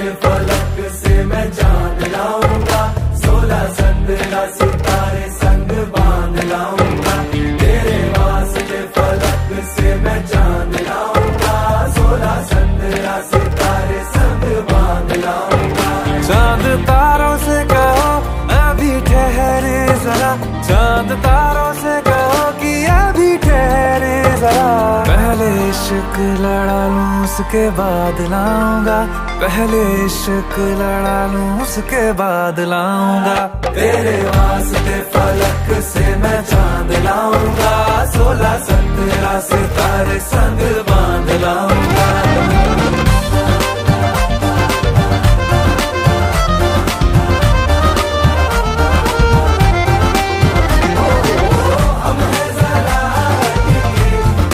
फलक से मैं चांद लाऊंगा, 16 17 सितारे संग बांध लाऊंगा। तेरे वास्ते फलक से मैं चांद लाऊंगा, 16 17 सितारे संग बांध लाऊंगा। चांद तारों से कहो अभी ठहरे जरा, चांद तारों से कहो कि अभी ठहरे जरा। पहले इश्क लड़ा लूं उसके बाद लाऊंगा, पहले इश्क लड़ा लूं उसके बाद लाऊंगा। तेरे वास्ते फलक से मैं चांद लाऊंगा, 16 17 सितारे संग